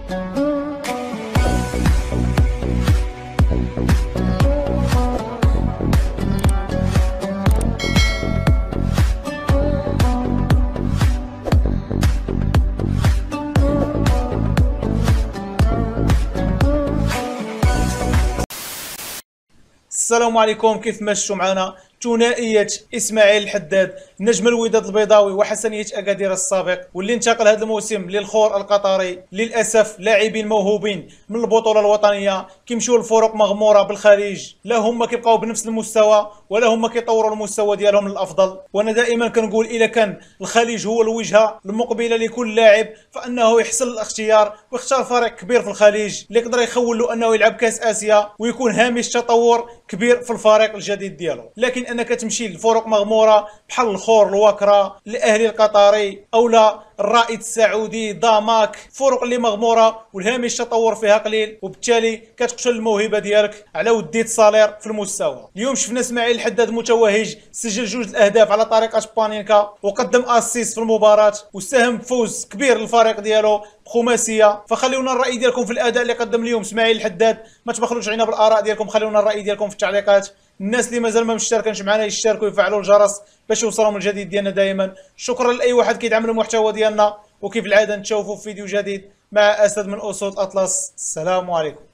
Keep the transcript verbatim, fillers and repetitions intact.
السلام عليكم. كيف مشوا معنا ثنائية إسماعيل الحداد نجم الوداد البيضاوي وحسنية أكادير السابق، واللي انتقل هذا الموسم للخور القطري. للأسف لاعبين موهوبين من البطولة الوطنية كيمشيو لفرق مغمورة بالخارج، لا هما كيبقاو بنفس المستوى ولا هما كيطوروا المستوى ديالهم للأفضل. وأنا دائما كنقول إذا كان الخليج هو الوجهة المقبلة لكل لاعب فإنه يحسن الاختيار ويختار فريق كبير في الخليج اللي يقدر يخول له أنه يلعب كأس آسيا ويكون هامش تطور كبير في الفريق الجديد ديالو. لكن انك تمشي لفرق مغموره بحال الخور الوكره الاهلي القطري او لا الرائد السعودي داماك، فرق اللي مغموره والهامش التطور فيها قليل، وبالتالي كتقتل الموهبه ديالك على وديت صالير في المستوى. اليوم شفنا اسماعيل الحداد متوهج، سجل جوج الاهداف على طريقه بانينكا وقدم اسيست في المباراه وساهم بفوز كبير للفريق ديالو بخماسيه. فخليونا الراي ديالكم في الاداء اللي قدم اليوم اسماعيل الحداد، ما تبخلوش علينا بالاراء ديالكم، خليونا الراي ديالكم في التعليقات. الناس اللي مازال ما مشتركنش معنا يشتركوا ويفعلوا الجرس باش يوصلهم الجديد ديالنا دائما. شكرا لاي واحد كيدعم المحتوى ديالنا، وكيف العاده نتشوفوا في فيديو جديد مع اسد من اسود اطلس. السلام عليكم.